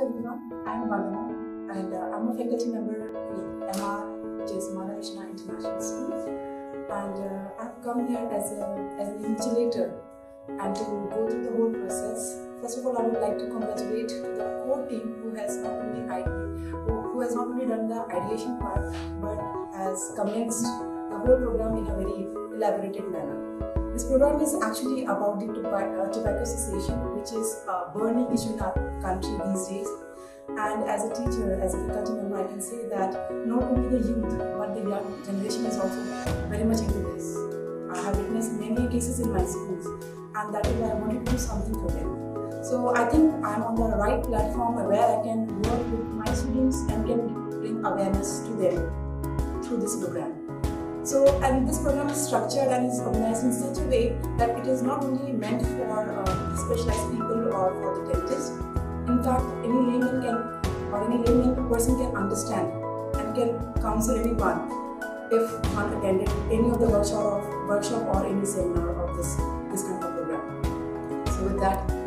everyone, I'm Vandana and I'm a faculty member with MR, which is Maharashtra International School, and I've come here as an invigilator and to go through the whole process. First of all, I would like to congratulate to the core team who has not only done the ideation part but has commenced the whole program in a very elaborated manner. This program is actually about the tobacco cessation, which is a burning issue in our country these days. And as a teacher, as a faculty member, I can say that not only the youth, but the young generation is also very much into this. I have witnessed many cases in my schools, and that is why I wanted to do something for them. So I think I'm on the right platform where I can work with my students and can bring awareness to them through this program. So, and this program is structured and is organized in such a way that it is not only meant for specialized people or for the dentist. In fact, any layman person can understand and can counsel anyone if one attended any of the workshop or any seminar of this kind of program. So with that,